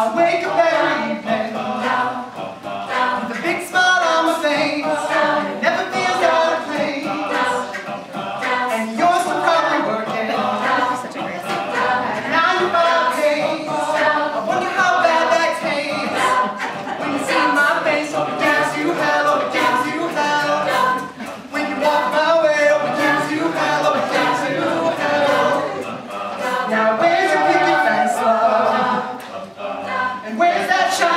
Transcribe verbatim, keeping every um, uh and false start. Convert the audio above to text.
I wake up every evening with a big smile on my face. It never feels out of place. And you're still probably working. And now you're about paid. I wonder how bad that tastes. When you see my face, hope it gives you hell, hope it gives you hell. When you walk my way, hope it gives you hell, hope it gives you hell. Now where's your picket fence, love? And where's that shine?